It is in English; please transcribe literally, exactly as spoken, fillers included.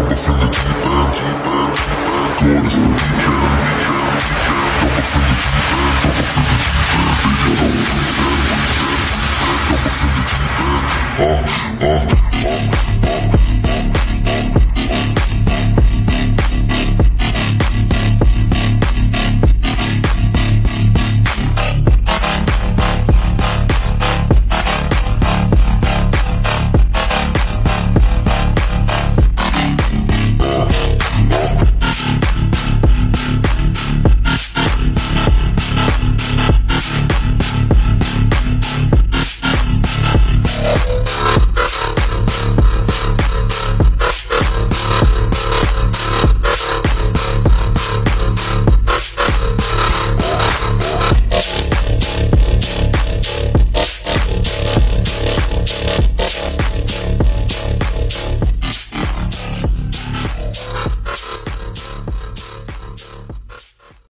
Double finger to the end, doing this for weekend. Double finger to the end, double finger to the end, baby, don't pretend. Double finger to the end, uh, uh, uh, uh.